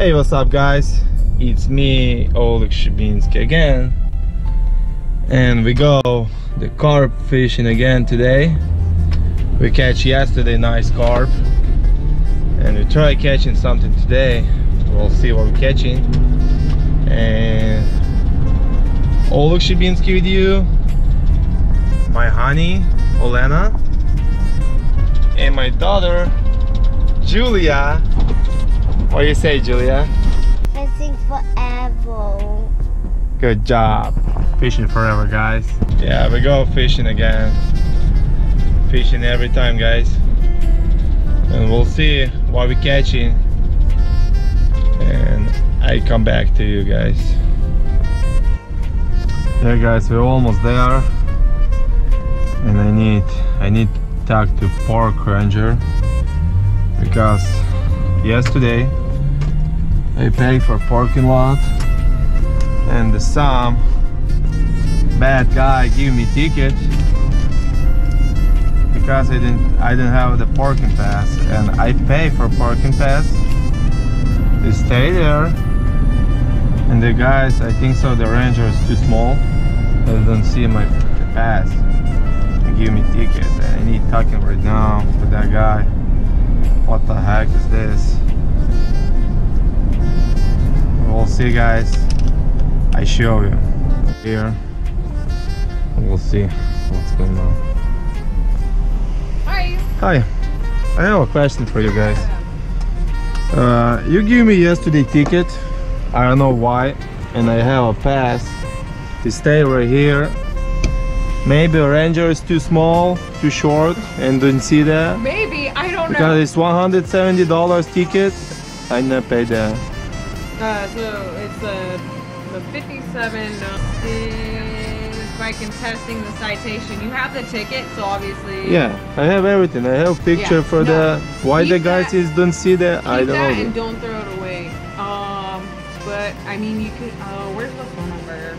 Hey, what's up guys? It's me, Oleg Shabinsky again, and we go the carp fishing again today. We catch yesterday nice carp and we try catching something today. We'll see what we're catching. And Oleg Shabinsky with you, my honey Olena, and my daughter Julia. What do you say, Julia? Fishing forever. Good job. Fishing forever, guys. Yeah, we go fishing again. Fishing every time, guys. And we'll see what we're catching. And I come back to you guys. Yeah, guys, we're almost there. And I need to talk to park ranger because yesterday I paid for parking lot and some bad guy gave me ticket because I didn't have the parking pass, and I pay for parking pass to stay there, and the guys, I think so the ranger is too small, I don't see my pass, and give me ticket, and I need talking right now with that guy. What the heck is this? We'll see, guys. I show you here. We'll see what's going on. Hi. Hi. I have a question for you guys. You gave me yesterday ticket. I don't know why, and I have a pass to stay right here. Maybe a ranger is too small, too short, and didn't see that. Maybe, I don't know. Because it's $170 ticket. I never paid that. So it's the 57 is by contesting the citation. You have the ticket, so obviously. Yeah, I have everything. I have picture for the. Why the guys is don't see that? I don't know. And don't throw it away. But I mean, you could. Where's the phone number?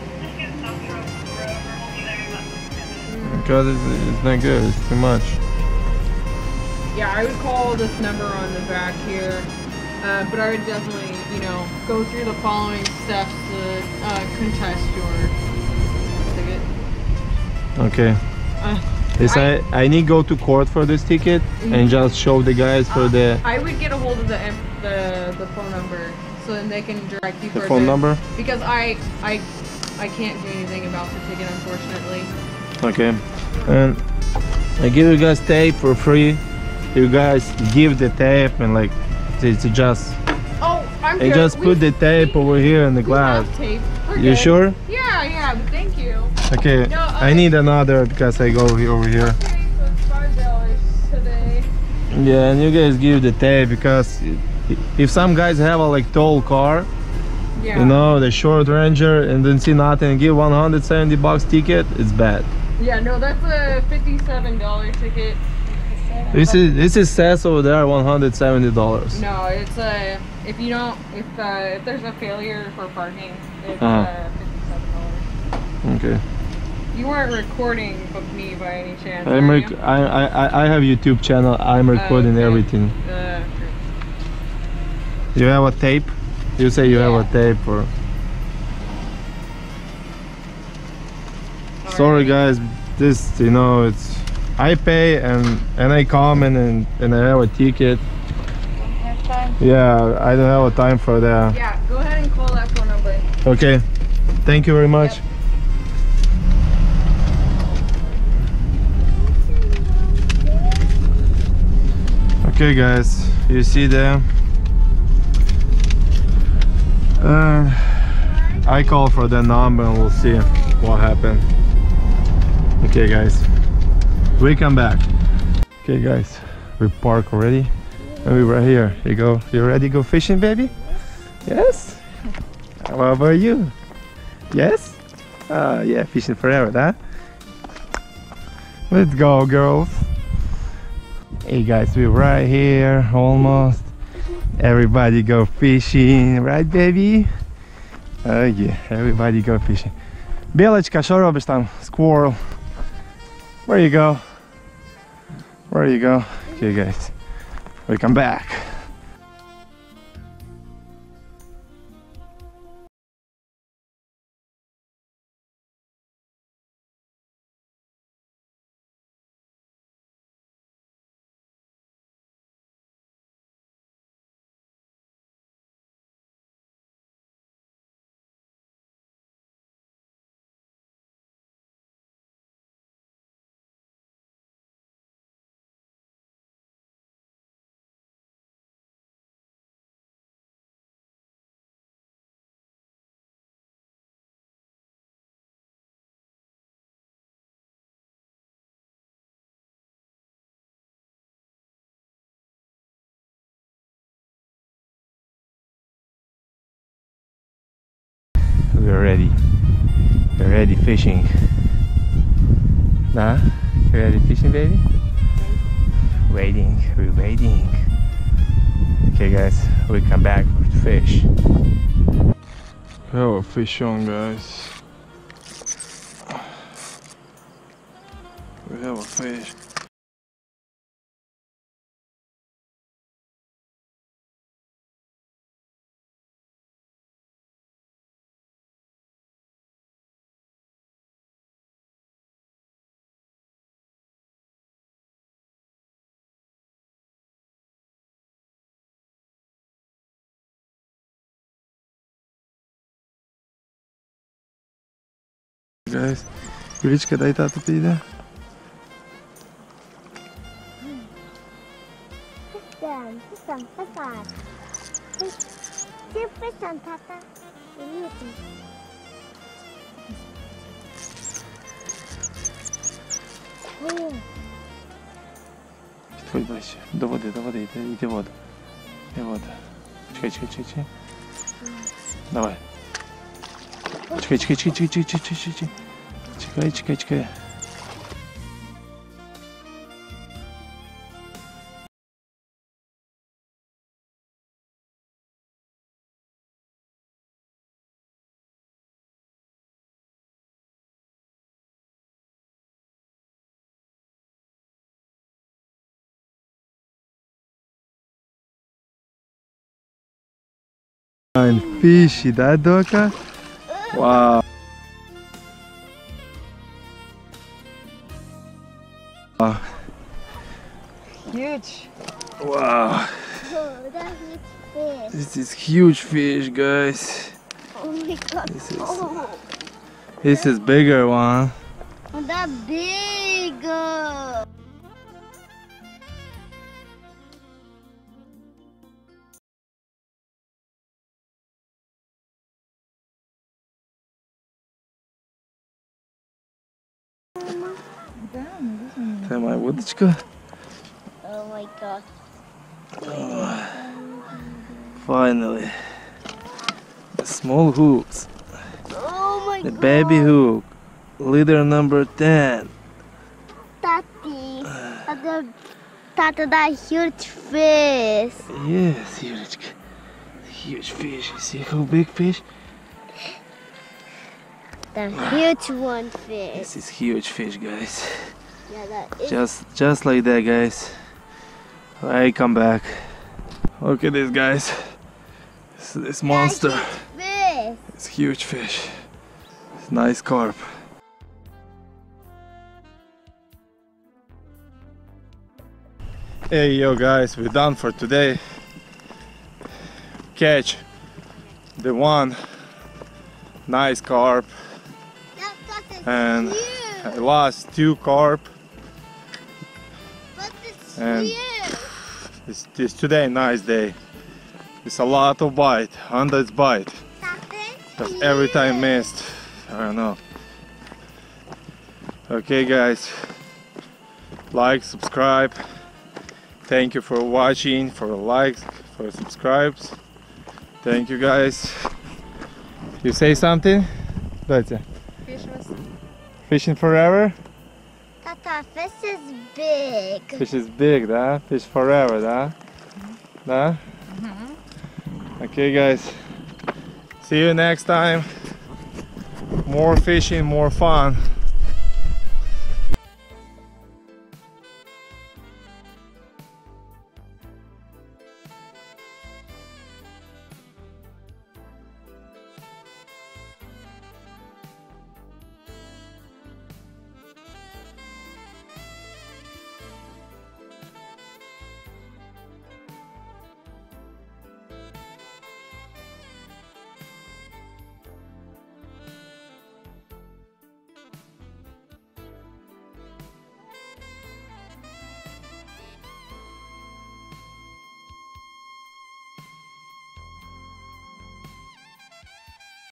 Because it's not good. It's too much. Yeah, I would call this number on the back here. But I would definitely, you know, go through the following steps to contest your ticket. Okay. I need to go to court for this ticket and just show the guys for the. I would get a hold of the phone number so then they can direct you. The phone number. Because I can't do anything about the ticket, unfortunately. Okay. And I give you guys tape for free. You guys give the tape and like. It's just I'm and just put the tape over here in the glass. Tape. You sure? Yeah, but thank you. Okay, no, I need another because I go over here. Okay, so it's $5 today. Yeah, and you guys give the tape because if some guys have a like tall car, yeah, you know, the short ranger and then see nothing and give $170 ticket, it's bad. Yeah, no, that's a $57 ticket. This is says over there $170. No, it's if there's a failure for parking, it's $57. Okay. You weren't recording with me by any chance? I have YouTube channel. I'm recording everything. You have a tape? You say you have a tape or? Sorry guys, this, you know, it's. I pay and I come and I have a ticket. Don't have time? Yeah, I don't have a time for that. Yeah, go ahead and call that phone number. Okay, thank you very much. Yep. Okay guys, you see there? I call for the number and we'll see what happened. Okay guys. We come back. Okay guys, we park already and we're right here. You go, you ready to go fishing, baby? Yes? What about you? Yes? Yeah, fishing forever, huh? Let's go, girls. Hey guys, we're right here almost. Everybody go fishing, right baby? Oh yeah, everybody go fishing. Белочка, що робиш там? Squirrel. Where you go? Where you go? Okay guys, we come back. we're ready. We're ready fishing. Nah? You ready fishing, baby? Waiting. We're waiting. Okay, guys, we come back with fish. We have a fish on, guys. We have a fish. Guys, Юлечка, дай тату піде. Підходь ближче. До води, йди в воду. Чекай. Давай. Чекай. Fine fishy, да, Дока? Wow. Huge. Wow. Oh, that huge fish. This is huge fish, guys. Oh my god. This is bigger one. Oh, that big. Це моя вудочка. Oh my god. Finally. The small hooks. Oh my The god. baby hook. Leader number 10. Tati. Tata, that huge fish. Yes, Юлечка. Huge fish. You see how big fish? The huge one fish. This is huge fish, guys. Yeah, that is. Just like that, guys. I come back. Look at this, guys. This monster. Fish. It's huge fish. It's nice carp. Hey, yo, guys, we're done for today. Catch the one nice carp and I lost 2 carp. But it's And huge. It's today nice day. It's a lot of bite, under its bite. Because every time missed. I don't know. Okay, guys, like, subscribe. Thank you for watching, for likes, for subscribes. Thank you, guys. You say something? Доця? Fish was Fishing forever? Tata, fish is big. Fish is big, да? Fish forever, да? Да? Okay, guys. See you next time. More fishing, more fun.